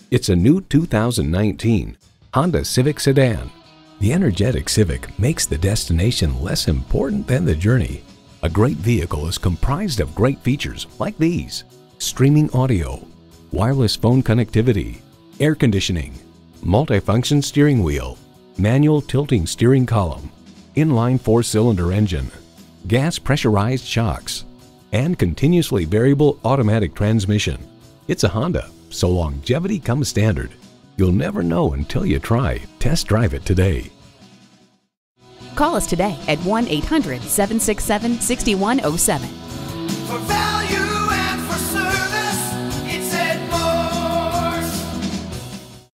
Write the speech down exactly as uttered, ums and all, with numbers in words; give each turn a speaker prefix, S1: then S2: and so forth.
S1: It's a new two thousand nineteen Honda Civic Sedan. The energetic Civic makes the destination less important than the journey. A great vehicle is comprised of great features like these: streaming audio, wireless phone connectivity, air conditioning, multifunction steering wheel, manual tilting steering column, inline four-cylinder engine, gas pressurized shocks, and continuously variable automatic transmission. It's a Honda, so longevity comes standard. You'll never know until you try. Test drive it today.
S2: Call us today at one eight hundred, seven six seven, six one zero seven.